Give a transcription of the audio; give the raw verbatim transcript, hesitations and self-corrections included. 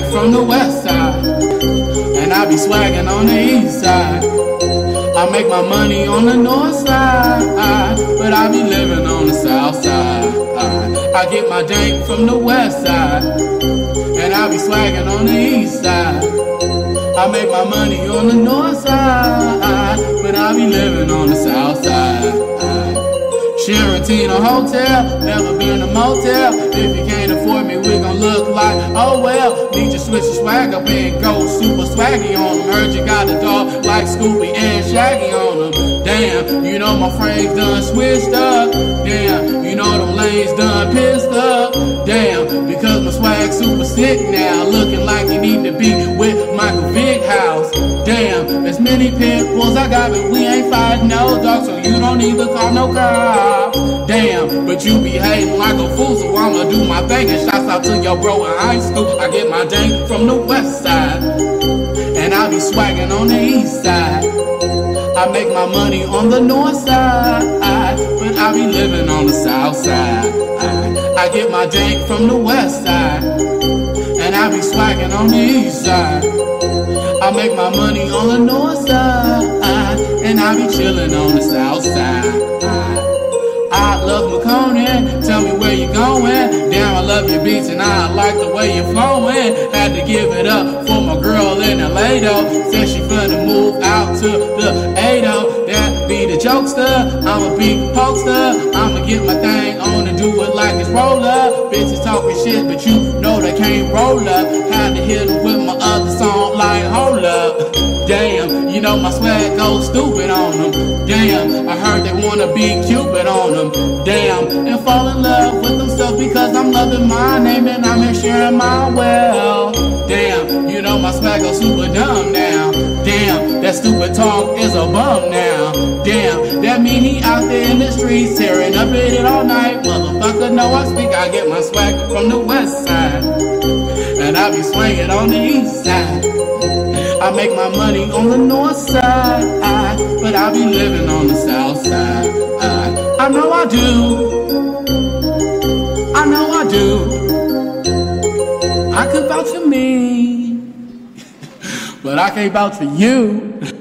from the west side, and I be swagging on the east side. I make my money on the north side, but I be living on the south side. I get my dank from the west side, and I be swagging on the east side. I make my money on the north side, but I be living on the south side. Sheraton Hotel, never been a motel. If you can't afford me, we gon' look like, oh well. Need to switch the swag up and go super swaggy on them. Heard you got a dog like Scooby and Shaggy on them. Damn, you know my frames done switched up. Damn, you know them lanes done pissed up. Damn, because my swag super sick now, looking like you need to be with Michael Vick House. Damn, as many pitbulls I got, but we ain't fighting no dogs, so you don't need to call no cop. Damn, but you be hating like a fool, so I'ma do my thing. And shouts out to your bro in high school. I get my dank from the west side, and I be swagging on the east side. I make my money on the north side, but I be living on the south side. I get my dank from the west side, and I be swagging on the east side. I make my money on the north side, and I be chilling on the south side. I love McConan, tell me where you going. Damn, I love your beats and I like the way you're flowing. Had to give it up for my girl in L A though. Said she finna move out to the eight oh. That be the jokester, I'm a big pokester. I'ma get my thing on and do it like it's roller. Bitches talking shit, but you know they can't roll up. Had to hit them with my other song like hold up. Damn, you know my swag goes stupid on them. Damn, I heard they wanna be Cupid on them. Damn, and fall in love with themselves because I'm loving my name and I'm sharing my well. Damn, you know my swag goes super dumb now. Damn, that stupid talk is a bum now. Damn, that mean he out there in the streets tearing up in it all night. Motherfucker, know I speak, I get my swag from the west side, and I be swinging on the east side. I make my money on the north side, but I be living on the south side. I know I do, I know I do. I could vouch for me, but I can't vouch for you.